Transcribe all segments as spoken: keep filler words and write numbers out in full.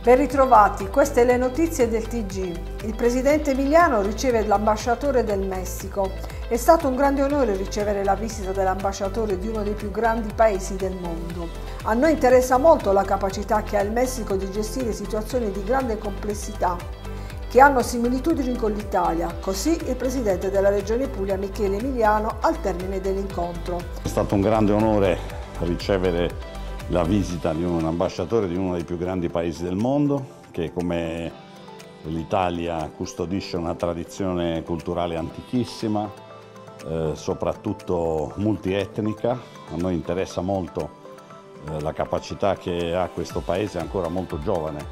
Ben ritrovati, queste le notizie del T G. Il presidente Emiliano riceve l'ambasciatore del Messico. È stato un grande onore ricevere la visita dell'ambasciatore di uno dei più grandi paesi del mondo. A noi interessa molto la capacità che ha il Messico di gestire situazioni di grande complessità che hanno similitudini con l'Italia, così il presidente della Regione Puglia Michele Emiliano al termine dell'incontro. È stato un grande onore ricevere la visita di un ambasciatore di uno dei più grandi paesi del mondo, che come l'Italia custodisce una tradizione culturale antichissima, eh, soprattutto multietnica. A noi interessa molto eh, la capacità che ha questo paese ancora molto giovane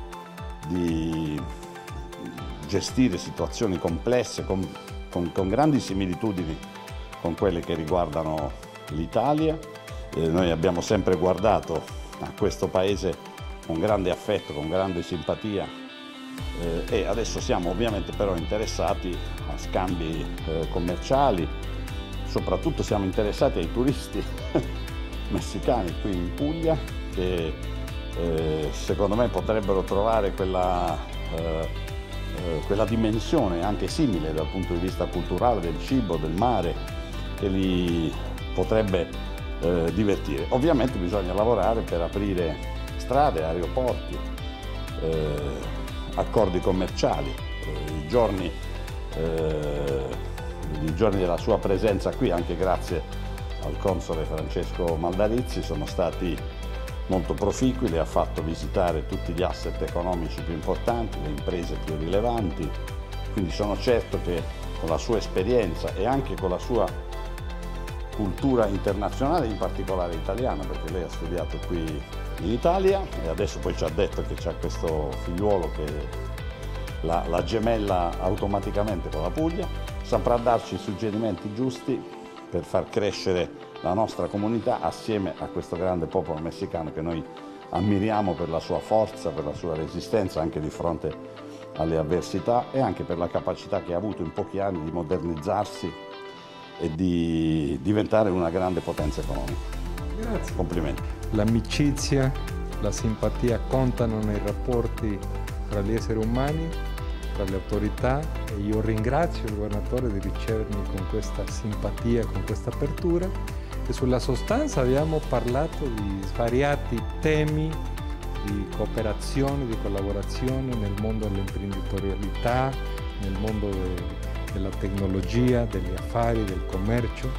di gestire situazioni complesse con, con, con grandi similitudini con quelle che riguardano l'Italia. Eh, noi abbiamo sempre guardato a questo paese con grande affetto, con grande simpatia eh, e adesso siamo ovviamente però interessati a scambi eh, commerciali, soprattutto siamo interessati ai turisti messicani qui in Puglia che eh, secondo me potrebbero trovare quella, eh, eh, quella dimensione anche simile dal punto di vista culturale, del cibo, del mare, che li potrebbe Eh, divertire. Ovviamente bisogna lavorare per aprire strade, aeroporti, eh, accordi commerciali. Eh, i, giorni, eh, i giorni della sua presenza qui, anche grazie al console Francesco Maldarizzi, sono stati molto proficui. Le ha fatto visitare tutti gli asset economici più importanti, le imprese più rilevanti, quindi sono certo che con la sua esperienza e anche con la sua cultura internazionale, in particolare italiana, perché lei ha studiato qui in Italia e adesso poi ci ha detto che c'è questo figliuolo che la, la gemella automaticamente con la Puglia, saprà darci i suggerimenti giusti per far crescere la nostra comunità assieme a questo grande popolo messicano che noi ammiriamo per la sua forza, per la sua resistenza anche di fronte alle avversità e anche per la capacità che ha avuto in pochi anni di modernizzarsi e di diventare una grande potenza economica. Grazie. Complimenti. L'amicizia, la simpatia contano nei rapporti tra gli esseri umani, tra le autorità, e io ringrazio il governatore di ricevermi con questa simpatia, con questa apertura, e sulla sostanza abbiamo parlato di svariati temi di cooperazione, di collaborazione nel mondo dell'imprenditorialità, nel mondo del della tecnologia, degli affari, del commercio.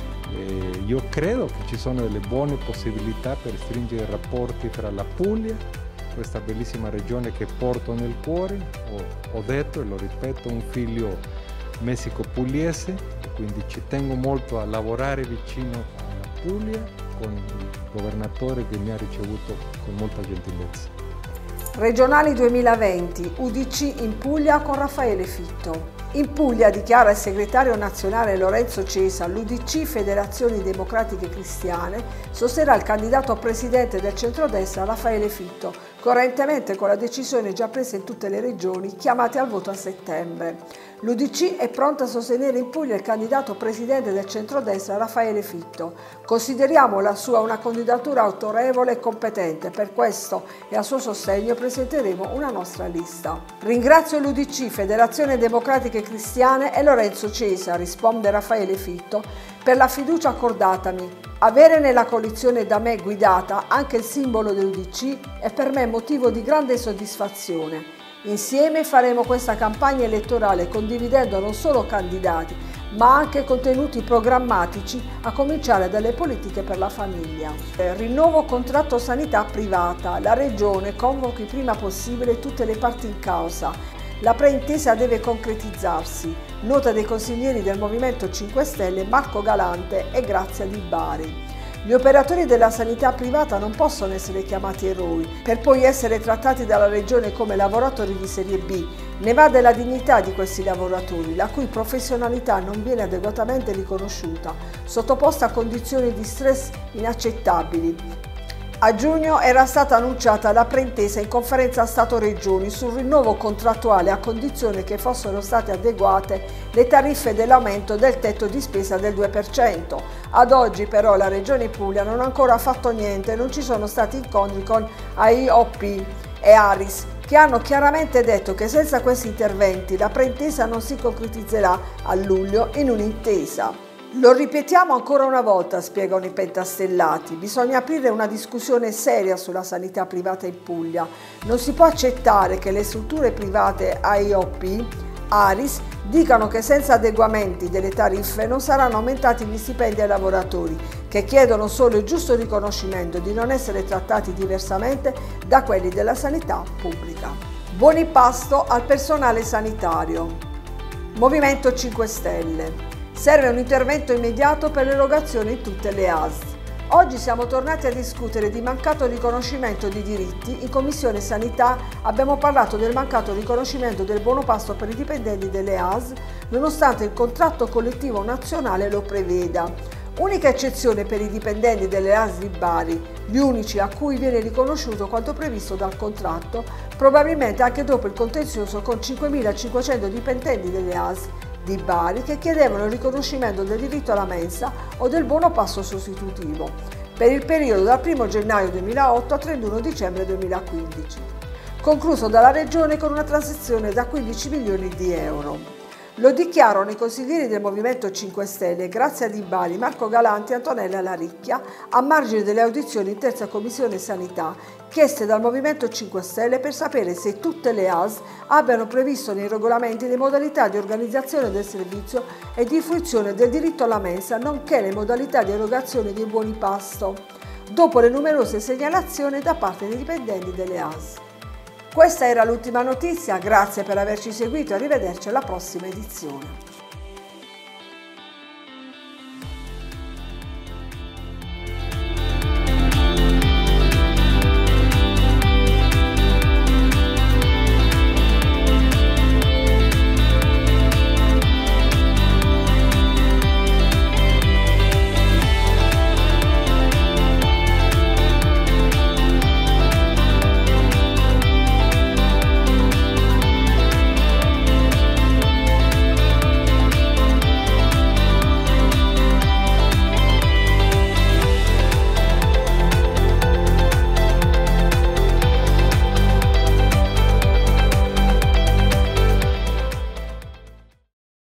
E io credo che ci sono delle buone possibilità per stringere rapporti tra la Puglia, questa bellissima regione che porto nel cuore. Ho, ho detto e lo ripeto, un figlio messico-pugliese, quindi ci tengo molto a lavorare vicino alla Puglia con il governatore che mi ha ricevuto con molta gentilezza. Regionali duemilaventi, U D C in Puglia con Raffaele Fitto. In Puglia, dichiara il segretario nazionale Lorenzo Cesa, l'U D C Federazioni Democratiche Cristiane sosterrà il candidato presidente del centrodestra Raffaele Fitto, coerentemente con la decisione già presa in tutte le regioni chiamate al voto a settembre. L'U D C è pronta a sostenere in Puglia il candidato presidente del centrodestra Raffaele Fitto. Consideriamo la sua una candidatura autorevole e competente, per questo e a suo sostegno presenteremo una nostra lista. Ringrazio l'U D C Federazione Democratiche Cristiane e Lorenzo Cesa, risponde Raffaele Fitto, per la fiducia accordatami. Avere nella coalizione da me guidata anche il simbolo dell'U D C è per me motivo di grande soddisfazione. Insieme faremo questa campagna elettorale condividendo non solo candidati, ma anche contenuti programmatici, a cominciare dalle politiche per la famiglia. Rinnovo contratto sanità privata. La Regione convochi prima possibile tutte le parti in causa. La preintesa deve concretizzarsi. Nota dei consiglieri del Movimento cinque Stelle Marco Galante e Grazia Di Bari. Gli operatori della sanità privata non possono essere chiamati eroi, per poi essere trattati dalla Regione come lavoratori di serie B. Ne va della dignità di questi lavoratori, la cui professionalità non viene adeguatamente riconosciuta, sottoposta a condizioni di stress inaccettabili. A giugno era stata annunciata la preintesa in conferenza Stato-Regioni sul rinnovo contrattuale a condizione che fossero state adeguate le tariffe dell'aumento del tetto di spesa del due per cento. Ad oggi però la Regione Puglia non ha ancora fatto niente, non ci sono stati incontri con A I O P e Aris, che che hanno chiaramente detto che senza questi interventi la preintesa non si concretizzerà a luglio in un'intesa. Lo ripetiamo ancora una volta, spiegano i pentastellati, bisogna aprire una discussione seria sulla sanità privata in Puglia. Non si può accettare che le strutture private A I O P, Aris, dicano che senza adeguamenti delle tariffe non saranno aumentati gli stipendi ai lavoratori, che chiedono solo il giusto riconoscimento di non essere trattati diversamente da quelli della sanità pubblica. Buoni pasto al personale sanitario. Movimento cinque Stelle. Serve un intervento immediato per l'erogazione in tutte le A S L. Oggi siamo tornati a discutere di mancato riconoscimento di diritti. In Commissione Sanità abbiamo parlato del mancato riconoscimento del buono pasto per i dipendenti delle A S L, nonostante il contratto collettivo nazionale lo preveda. Unica eccezione per i dipendenti delle A S L di Bari, gli unici a cui viene riconosciuto quanto previsto dal contratto, probabilmente anche dopo il contenzioso con cinquemilacinquecento dipendenti delle A S L di Bari che chiedevano il riconoscimento del diritto alla mensa o del buono pasto sostitutivo per il periodo dal primo gennaio duemilaotto al trentuno dicembre duemilaquindici, concluso dalla Regione con una transazione da quindici milioni di euro. Lo dichiarano i consiglieri del Movimento cinque Stelle Grazia Di Bari, Marco Galanti e Antonella Laricchia a margine delle audizioni in terza commissione sanità chieste dal Movimento cinque Stelle per sapere se tutte le A S L abbiano previsto nei regolamenti le modalità di organizzazione del servizio e di fruizione del diritto alla mensa, nonché le modalità di erogazione dei buoni pasto, dopo le numerose segnalazioni da parte dei dipendenti delle A S L. Questa era l'ultima notizia, grazie per averci seguito e arrivederci alla prossima edizione.